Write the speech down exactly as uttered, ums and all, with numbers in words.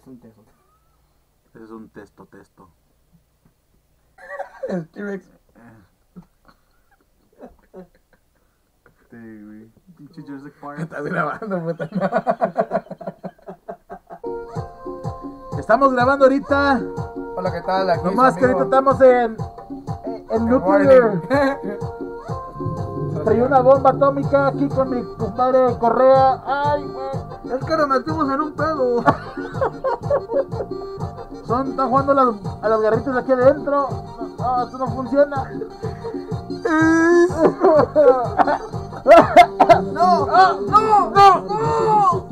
Es un teso. Ese es un testo, testo. El T-Rex. Sí, güey. Pinche Jurassic Park. Estás grabando, puta. Estamos grabando ahorita. Hola, ¿qué tal? Aquí Nomás su que amigo ahorita estamos en. En, en Nuclear. Traí una bomba atómica aquí con mi compadre Correa. Ay, güey. Es que nos metimos en un pedo. Son, están jugando a las, a las garritas aquí adentro. No, esto no funciona. No, no, no, no.